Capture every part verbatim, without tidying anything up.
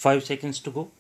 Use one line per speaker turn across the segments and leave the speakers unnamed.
Five seconds to go.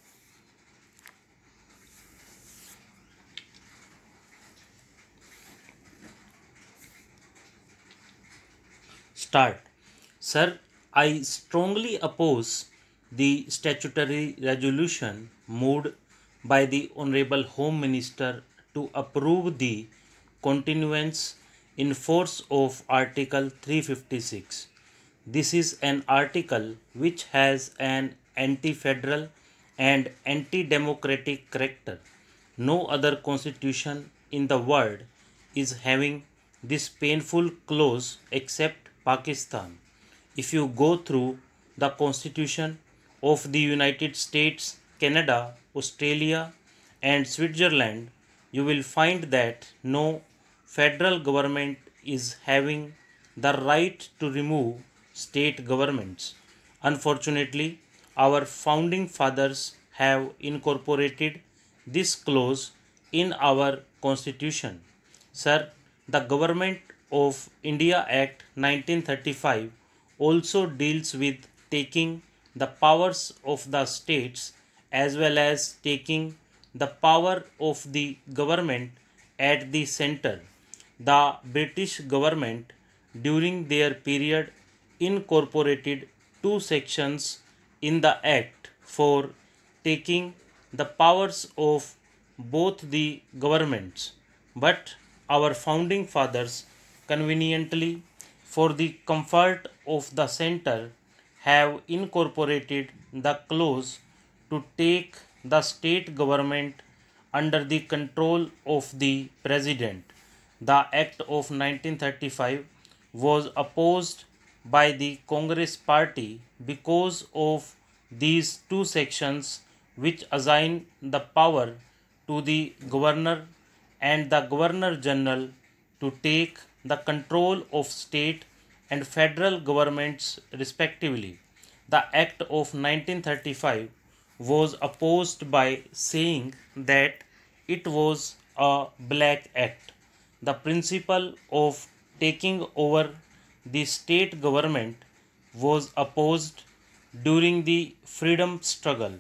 Start. Sir, I strongly oppose the statutory resolution moved by the Honorable Home Minister to approve the continuance in force of Article three fifty-six. This is an article which has an anti-federal and anti-democratic character. No other constitution in the world is having this painful clause except Pakistan. If you go through the constitution of the United States, Canada, Australia, and Switzerland, you will find that no federal government is having the right to remove state governments. Unfortunately, our founding fathers have incorporated this clause in our constitution. Sir, the Government of India Act nineteen thirty-five also deals with taking the powers of the states as well as taking the power of the government at the center. The British government during their period incorporated two sections in the act for taking the powers of both the governments, but our founding fathers conveniently, for the comfort of the center, have incorporated the clause to take the state government under the control of the president. The Act of nineteen thirty-five was opposed by the Congress party because of these two sections which assign the power to the governor and the governor general to take the control of state and federal governments respectively. The Act of nineteen thirty-five was opposed by saying that it was a black act. The principle of taking over the state government was opposed during the freedom struggle,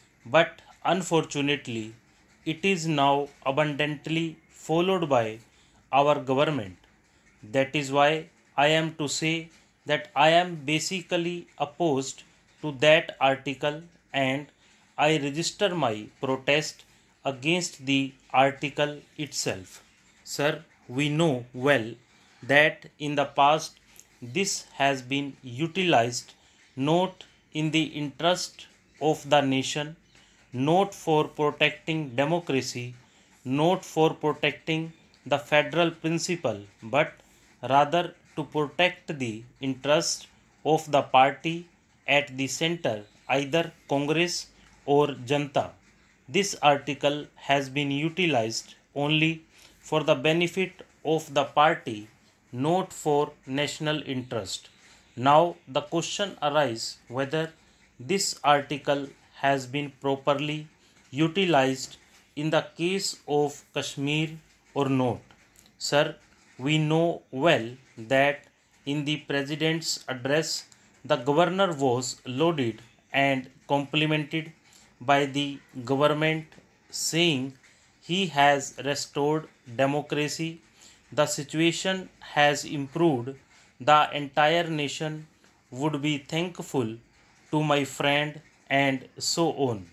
but unfortunately, it is now abundantly followed by our government. That is why I am to say that I am basically opposed to that article and I register my protest against the article itself. Sir, we know well that in the past this has been utilized not in the interest of the nation, not for protecting democracy, not for protecting the federal principle, but rather to protect the interest of the party at the center, either Congress or Janta. This article has been utilized only for the benefit of the party, not for national interest. Now the question arises whether this article has been properly utilized in the case of Kashmir or not. Sir, we know well that in the President's address, the Governor was lauded and complimented by the government, saying he has restored democracy, the situation has improved, the entire nation would be thankful to my friend, and so on.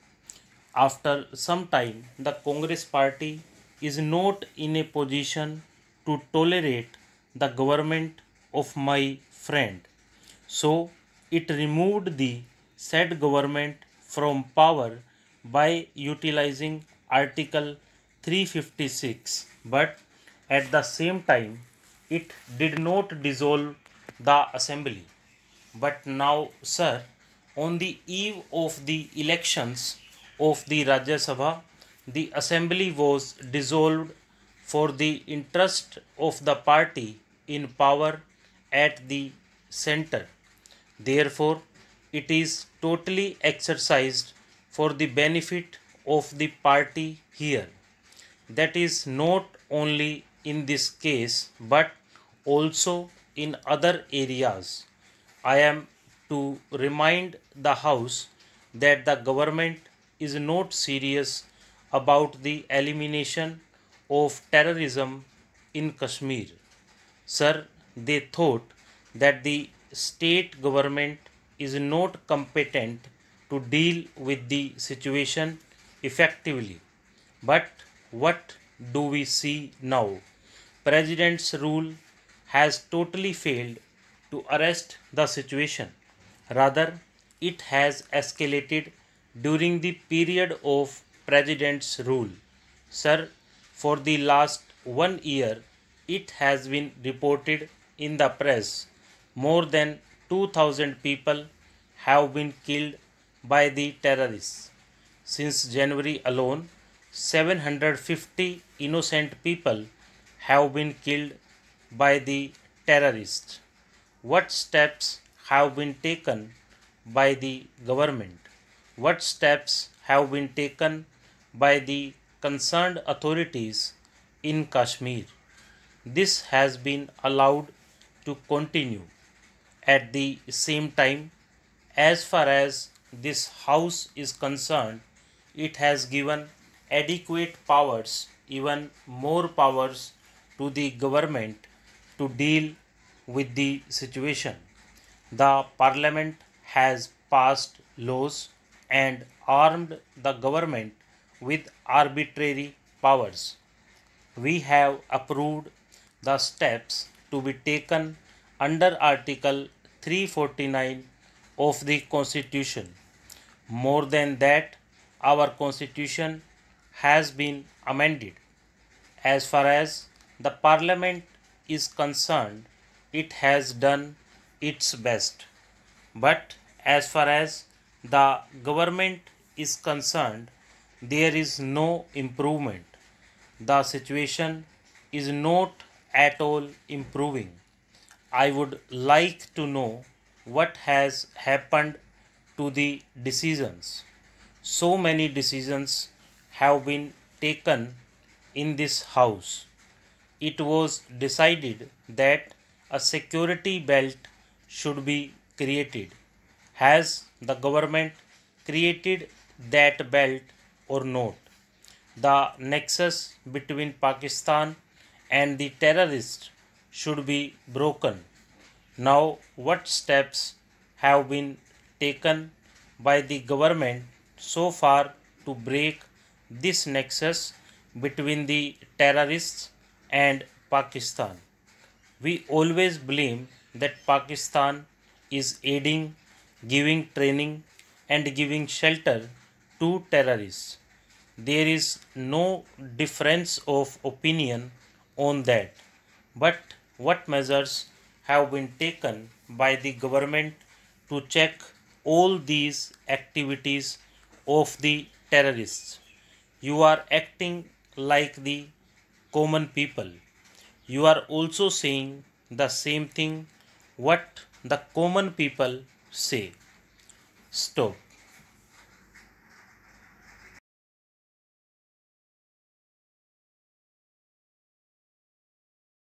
After some time, the Congress party is not in a position to tolerate the government of my friend. So it removed the said government from power by utilizing Article three fifty-six, but at the same time it did not dissolve the assembly. But now, sir, on the eve of the elections of the Rajya Sabha, the assembly was dissolved for the interest of the party in power at the center. Therefore, it is totally exercised for the benefit of the party here. That is not only in this case but also in other areas. I am to remind the House that the government is not serious about the elimination of terrorism in Kashmir. Sir, they thought that the state government is not competent to deal with the situation effectively. But what do we see now? President's rule has totally failed to arrest the situation. Rather, it has escalated during the period of President's rule. Sir, for the last one year, it has been reported in the press more than two thousand people have been killed by the terrorists. Since January alone, seven hundred fifty innocent people have been killed by the terrorists. What steps have been taken by the government? What steps have been taken by the concerned authorities in Kashmir? This has been allowed to continue. At the same time, as far as this House is concerned, it has given adequate powers, even more powers, to the government to deal with the situation. The Parliament has passed laws and armed the government with arbitrary powers. We have approved the steps to be taken under Article three forty-nine of the Constitution. More than that, our Constitution has been amended. As far as the Parliament is concerned, it has done its best. But as far as the government is concerned, there is no improvement. The situation is not at all improving. I would like to know what has happened to the decisions. So many decisions have been taken in this House. It was decided that a security belt should be created. Has the government created that belt or not? The nexus between Pakistan and the terrorists should be broken. Now, what steps have been taken by the government so far to break this nexus between the terrorists and Pakistan? We always blame that Pakistan is aiding, giving training, and giving shelter to terrorists. There is no difference of opinion on that. But what measures have been taken by the government to check all these activities of the terrorists? You are acting like the common people. You are also saying the same thing what the common people say. Stop.